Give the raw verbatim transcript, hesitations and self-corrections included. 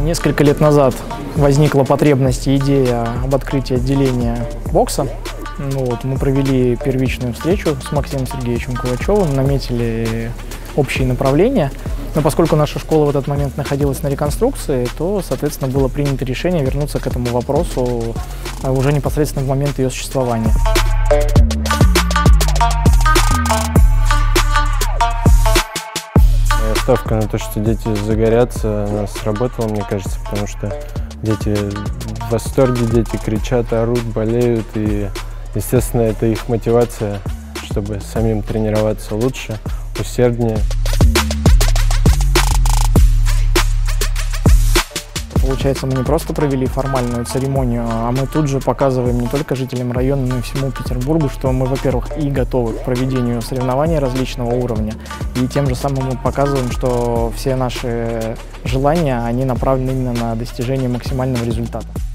Несколько лет назад возникла потребность и идея об открытии отделения бокса. Ну, вот, мы провели первичную встречу с Максимом Сергеевичем Кулачевым, наметили общие направления. Но поскольку наша школа в этот момент находилась на реконструкции, то, соответственно, было принято решение вернуться к этому вопросу уже непосредственно в момент ее существования. Ставка на то, что дети загорятся, она сработала, мне кажется, потому что дети в восторге, дети кричат, орут, болеют, и, естественно, это их мотивация, чтобы самим тренироваться лучше, усерднее. Получается, мы не просто провели формальную церемонию, а мы тут же показываем не только жителям района, но и всему Петербургу, что мы, во-первых, и готовы к проведению соревнований различного уровня, и тем же самым мы показываем, что все наши желания, они направлены именно на достижение максимального результата.